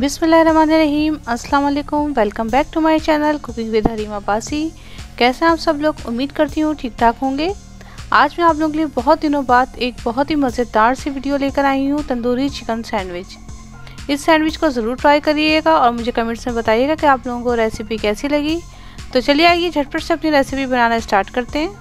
बिस्मिल्लाहिर्रहमानिर्रहीम, अस्सलाम वालेकुम। Welcome back to my channel cooking with Harima Abbasi. कैसे हैं आप सब लोग? उम्मीद करती हूँ ठीक ठाक होंगे। आज मैं आप लोगों के लिए बहुत दिनों बाद एक बहुत ही मज़ेदार सी वीडियो लेकर आई हूँ, तंदूरी चिकन सैंडविच। इस सैंडविच को ज़रूर ट्राई करिएगा और मुझे कमेंट्स में बताइएगा कि आप लोगों को रेसिपी कैसी लगी। तो चलिए आइए झटपट से अपनी रेसिपी बनाना स्टार्ट करते हैं।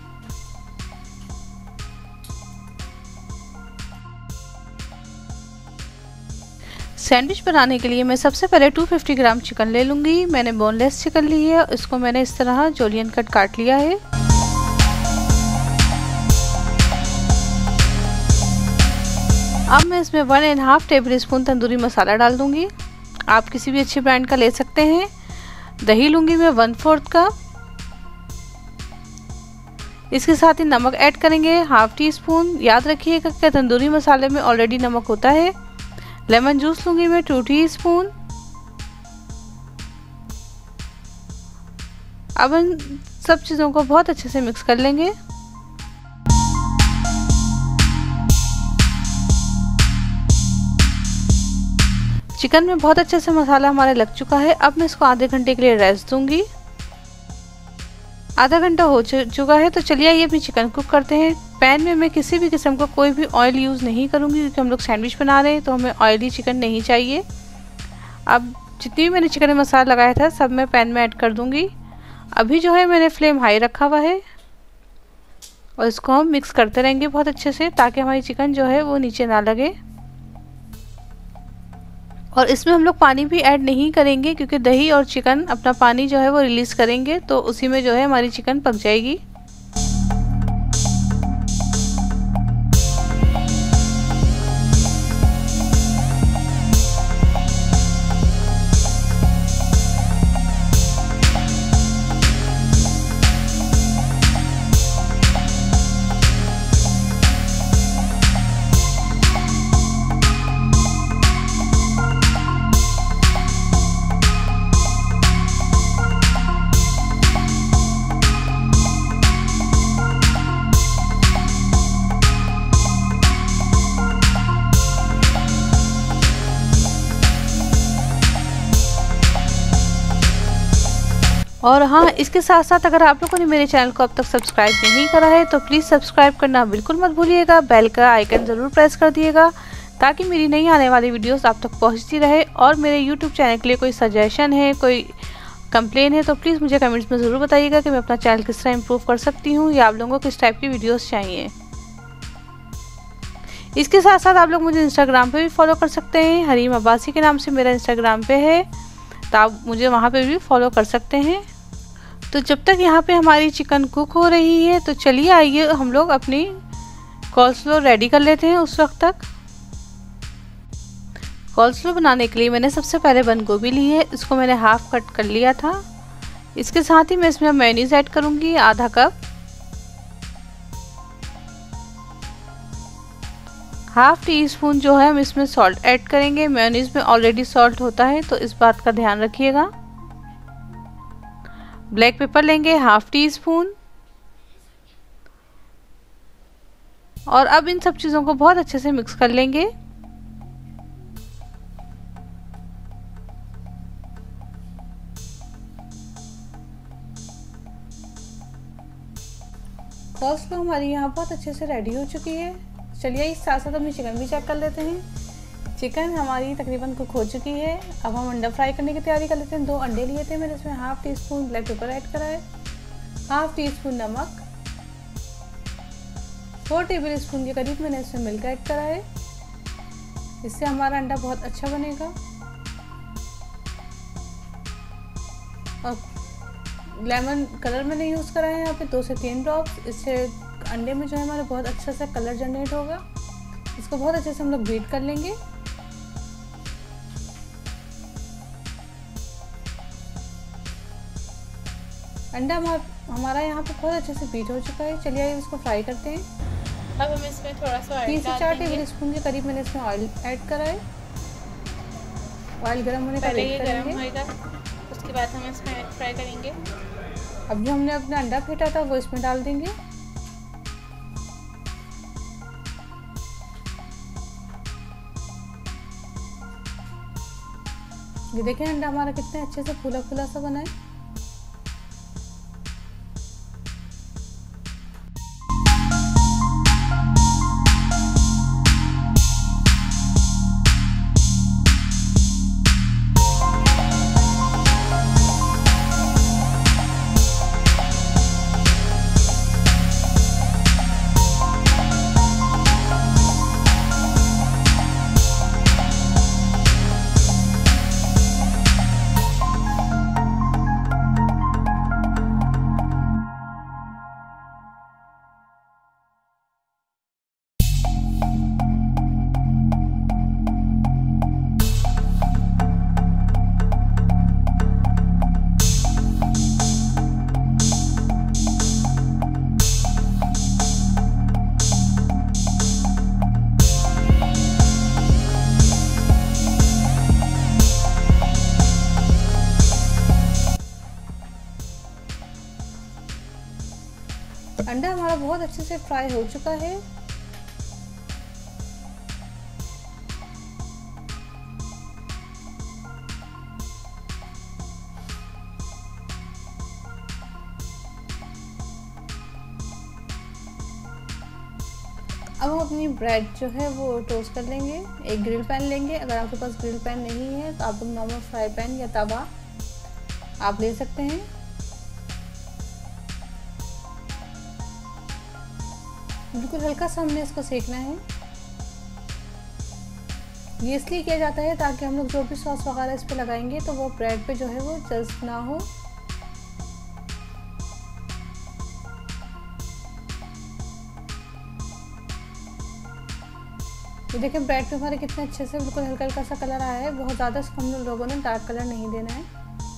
सैंडविच बनाने के लिए मैं सबसे पहले 250 ग्राम चिकन ले लूँगी। मैंने बोनलेस चिकन ली है, इसको मैंने इस तरह जूलियन कट काट लिया है। अब मैं इसमें 1.5 टेबल स्पून तंदूरी मसाला डाल दूँगी। आप किसी भी अच्छे ब्रांड का ले सकते हैं। दही लूँगी मैं 1/4 कप। इसके साथ ही नमक ऐड करेंगे 1/2 टीस्पून। याद रखिएगा कि तंदूरी मसाले में ऑलरेडी नमक होता है। लेमन जूस लूँगी मैं 2 टीस्पून। अब इन सब चीज़ों को बहुत अच्छे से मिक्स कर लेंगे। चिकन में बहुत अच्छे से मसाला हमारे लग चुका है। अब मैं इसको आधे घंटे के लिए रेस्ट दूंगी। आधा घंटा हो चुका है, तो चलिए आइए अपनी चिकन कुक करते हैं। पैन में मैं किसी भी किस्म का कोई भी ऑयल यूज़ नहीं करूंगी, क्योंकि हम लोग सैंडविच बना रहे हैं तो हमें ऑयली चिकन नहीं चाहिए। अब जितनी भी मैंने चिकन में मसाला लगाया था सब मैं पैन में ऐड कर दूंगी। अभी जो है मैंने फ्लेम हाई रखा हुआ है और इसको हम मिक्स करते रहेंगे बहुत अच्छे से, ताकि हमारी चिकन जो है वो नीचे ना लगे। और इसमें हम लोग पानी भी ऐड नहीं करेंगे, क्योंकि दही और चिकन अपना पानी जो है वो रिलीज़ करेंगे, तो उसी में जो है हमारी चिकन पक जाएगी। और हाँ, इसके साथ साथ अगर आप लोगों ने मेरे चैनल को अब तक सब्सक्राइब नहीं करा है तो प्लीज़ सब्सक्राइब करना बिल्कुल मत भूलिएगा। बेल का आइकन ज़रूर प्रेस कर दिएगा, ताकि मेरी नई आने वाली वीडियोस आप तक पहुंचती रहे। और मेरे यूट्यूब चैनल के लिए कोई सजेशन है, कोई कंप्लेन है, तो प्लीज़ मुझे कमेंट्स में ज़रूर बताइएगा कि मैं अपना चैनल किस तरह इम्प्रूव कर सकती हूँ, या आप लोगों को किस टाइप की वीडियोज़ चाहिए। इसके साथ साथ आप लोग मुझे इंस्टाग्राम पर भी फॉलो कर सकते हैं। हरीमा अब्बासी के नाम से मेरा इंस्टाग्राम पे है, तो आप मुझे वहाँ पे भी फॉलो कर सकते हैं। तो जब तक यहाँ पे हमारी चिकन कुक हो रही है, तो चलिए आइए हम लोग अपनी कॉल्स्लो रेडी कर लेते हैं। उस वक्त तक कॉल्स्लो बनाने के लिए मैंने सबसे पहले बंद गोभी ली है, इसको मैंने हाफ कट कर लिया था। इसके साथ ही मैं इसमें मेयोनीज ऐड करूँगी आधा कप। 1/2 टीस्पून जो है हम इसमें सॉल्ट ऐड करेंगे। मेयोनीज में ऑलरेडी सॉल्ट होता है, तो इस बात का ध्यान रखिएगा। ब्लैक पेपर लेंगे 1/2 टीस्पून। और अब इन सब चीज़ों को बहुत अच्छे से मिक्स कर लेंगे। कॉल्स्लो हमारी यहाँ बहुत अच्छे से रेडी हो चुकी है। चलिए इस साथ साथ अपनी चिकन भी चेक कर लेते हैं। चिकन हमारी तकरीबन कुक हो चुकी है। अब हम अंडा फ्राई करने की तैयारी कर लेते हैं। 2 अंडे लिए थे मैंने, इसमें 1/2 टीस्पून ब्लैक पेपर ऐड करा है, 1/2 टीस्पून नमक, 4 टेबल स्पून के करीब मैंने इसमें मिल्क ऐड करा है। इससे हमारा अंडा बहुत अच्छा बनेगा। और लेमन कलर मैंने यूज़ करा है यहाँ पे 2 से 3 ड्रॉप्स। इससे अंडे में जो है हमारा बहुत अच्छा सा कलर जनरेट होगा। इसको बहुत अच्छे से हम लोग बीट कर लेंगे। अंडा हमारा यहाँ पे बहुत अच्छे से बीट हो चुका है। चलिए इसको फ्राई करते हैं। अब हम इसमें थोड़ा सा 3 से 4 टेबल स्पून के करीब मैंने इसमें ऑयल ऐड करा है। ऑयल गर्म होने का वेट करेंगे, उसके बाद हम इसमें फ्राई करेंगे। अब जो हमने अपना अंडा फेंटा था वो इसमें डाल देंगे। ये देखें अंडा हमारा कितने अच्छे से फूला फूला सा बना है। अंडा हमारा बहुत अच्छे से फ्राई हो चुका है। अब हम अपनी ब्रेड जो है वो टोस्ट कर लेंगे। एक ग्रिल पैन लेंगे। अगर आपके पास ग्रिल पैन नहीं है तो आप नॉर्मल फ्राई पैन या तवा आप ले सकते हैं। बिल्कुल हल्का सा हमने इसको सेकना है। ये इसलिए किया जाता है ताकि हम लोग जो भी सॉस वगैरह इस पे लगाएंगे तो वो ब्रेड पे जो है वो जस्ट ना हो। ये देखें ब्रेड पे हमारे कितने अच्छे से बिल्कुल हल्का हल्का सा कलर आया है। बहुत ज़्यादा इसको हम लोगों ने डार्क कलर नहीं देना है।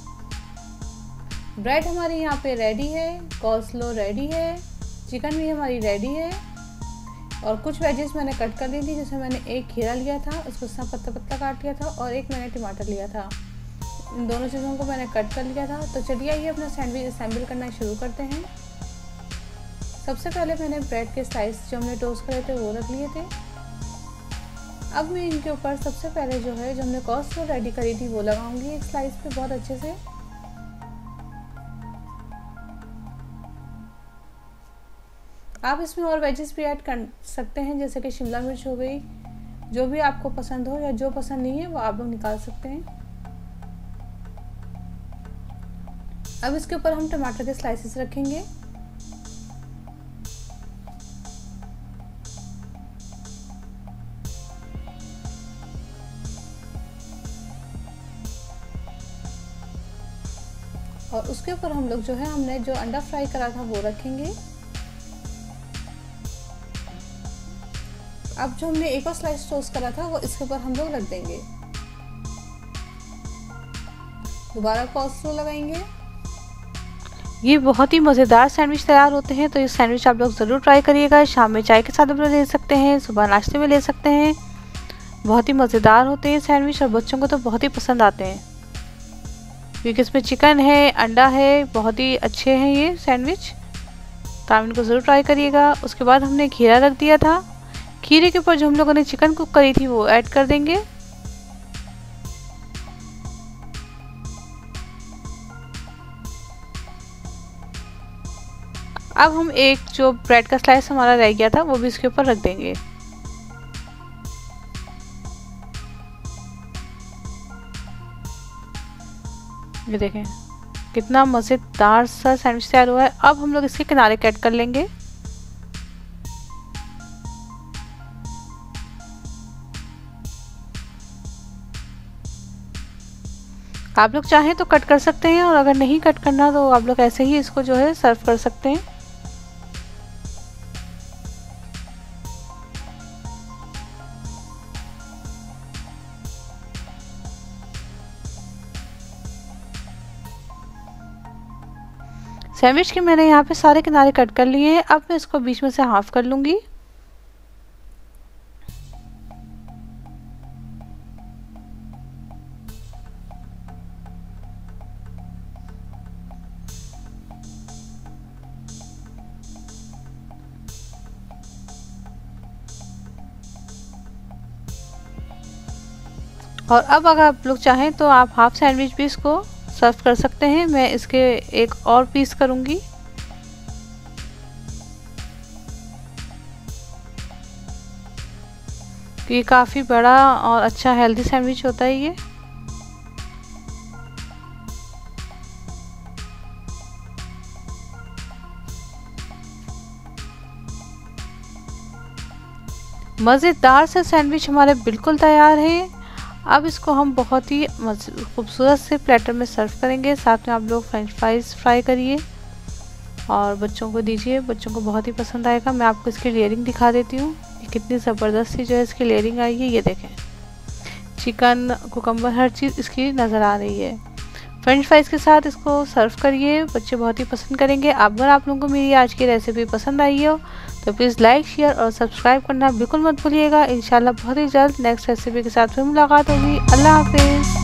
ब्रेड हमारी यहाँ पे रेडी है, कॉस्लो रेडी है, चिकन भी हमारी रेडी है और कुछ वेजेस मैंने कट कर ली थी। जैसे मैंने एक खीरा लिया था, उसको इतना पत्ता पत्ता काट लिया था और एक मैंने टमाटर लिया था। इन दोनों चीज़ों को मैंने कट कर लिया था। तो चलिए आइए अपना सैंडविच असेंबल करना शुरू करते हैं। सबसे पहले मैंने ब्रेड के स्लाइस जो हमने टोस्ट करे थे वो रख लिए थे। अब मैं इनके ऊपर सबसे पहले जो है जो हमने कॉस्लो रेडी करी थी वो लगाऊंगी एक स्लाइस पे बहुत अच्छे से। आप इसमें और वेजेस भी ऐड कर सकते हैं जैसे कि शिमला मिर्च हो गई, जो भी आपको पसंद हो या जो पसंद नहीं है वो आप लोग निकाल सकते हैं। अब इसके ऊपर हम टमाटर के स्लाइसेस रखेंगे। और उसके ऊपर हम लोग जो है हमने जो अंडा फ्राई करा था वो रखेंगे। अब जो हमने एक और स्लाइस टोस्ट करा था वो इसके ऊपर हम लोग रख देंगे। दोबारा कॉस्लो लगाएंगे। ये बहुत ही मज़ेदार सैंडविच तैयार होते हैं। तो ये सैंडविच आप लोग ज़रूर ट्राई करिएगा। शाम में चाय के साथ आप लोग ले सकते हैं, सुबह नाश्ते में ले सकते हैं। बहुत ही मज़ेदार होते हैं सैंडविच और बच्चों को तो बहुत ही पसंद आते हैं क्योंकि इसमें चिकन है, अंडा है, बहुत ही अच्छे हैं ये सैंडविच। तो आप इनको ज़रूर ट्राई करिएगा। उसके बाद हमने खीरा रख दिया था। खीरे के ऊपर जो हम लोगों ने चिकन कुक करी थी वो ऐड कर देंगे। अब हम एक जो ब्रेड का स्लाइस हमारा रह गया था वो भी इसके ऊपर रख देंगे। ये देखें कितना मज़ेदार सा सैंडविच तैयार हुआ है। अब हम लोग इसके किनारे कट कर लेंगे। आप लोग चाहें तो कट कर सकते हैं और अगर नहीं कट करना तो आप लोग ऐसे ही इसको जो है सर्व कर सकते हैं। सैंडविच के मैंने यहाँ पे सारे किनारे कट कर लिए हैं। अब मैं इसको बीच में से हाफ कर लूँगी। और अब अगर आप लोग चाहें तो आप हाफ सैंडविच भी इसको सर्व कर सकते हैं। मैं इसके एक और पीस करूँगी। ये काफ़ी बड़ा और अच्छा हेल्दी सैंडविच होता है ये। मज़ेदार से सैंडविच हमारे बिल्कुल तैयार है। अब इसको हम बहुत ही खूबसूरत से प्लेटर में सर्व करेंगे। साथ में आप लोग फ्रेंच फ्राइज़ फ्राई करिए और बच्चों को दीजिए, बच्चों को बहुत ही पसंद आएगा। मैं आपको इसकी लेयरिंग दिखा देती हूँ, कितनी ज़बरदस्त सी जो है इसकी लेयरिंग आई है। ये देखें, चिकन, कुकम्बर, हर चीज़ इसकी नज़र आ रही है। फ्रेंच फ्राइज़ के साथ इसको सर्व करिए, बच्चे बहुत ही पसंद करेंगे। अगर आप लोगों को मेरी आज की रेसिपी पसंद आई हो तो प्लीज़ लाइक, शेयर और सब्सक्राइब करना बिल्कुल मत भूलिएगा। इंशाल्लाह बहुत ही जल्द नेक्स्ट रेसिपी के साथ फिर मुलाकात होगी। अल्लाह हाफिज़।